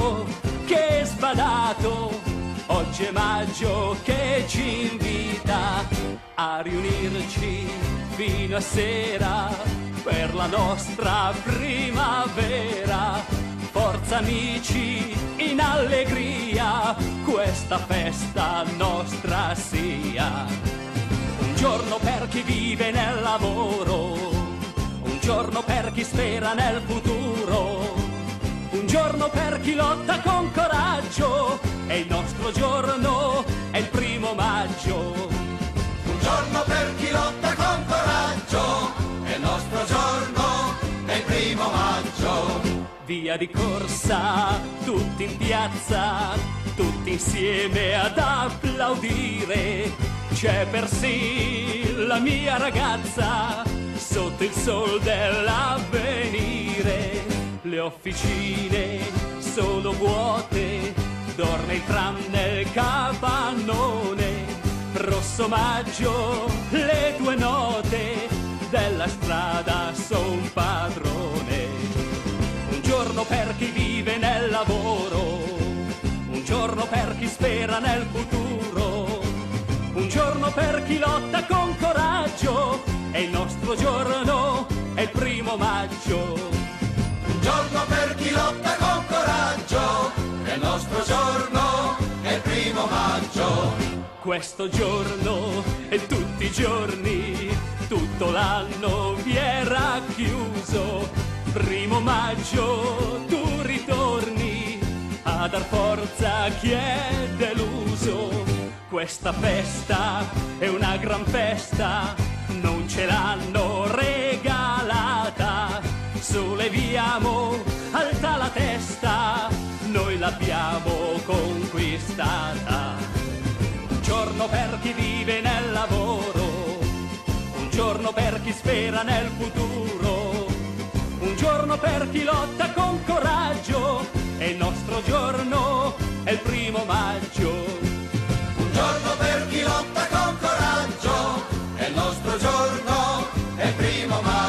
maggio che è sbadato, oggi è maggio che ci invita a riunirci fino a sera per la nostra primavera. Forza amici, in allegria, questa festa nostra sia. Un giorno per chi vive nel lavoro, un giorno per chi spera nel futuro, un giorno per chi lotta con coraggio, è il nostro giorno, è il 1° maggio. Un giorno per chi lotta con coraggio, è il nostro giorno, è il 1° maggio. Via di corsa, tutti in piazza, tutti insieme ad applaudire. C'è persino la mia ragazza sotto il sol dell'avvenire. Le officine sono vuote, dorme il tram nel capannone. Rosso maggio, le tue note della strada son padrone. Un giorno per chi vive nel lavoro, un giorno per chi spera nel futuro, un giorno per chi lotta con coraggio, è il nostro giorno, è il 1° maggio. Un giorno per chi lotta con coraggio, è il nostro giorno, è il 1° maggio. Questo giorno e tutti i giorni, tutto l'anno vi è racchiuso. 1° maggio tu ritorni a dar forza a chi è deluso. Questa festa è una gran festa, non ce l'hanno regalata. Solleviamo alta la testa, noi l'abbiamo conquistata. Un giorno per chi vive nel lavoro, un giorno per chi spera nel futuro, un giorno per chi lotta con coraggio, è il nostro giorno, è il 1° maggio. Un giorno per chi lotta con coraggio, è il nostro giorno, è il 1° maggio.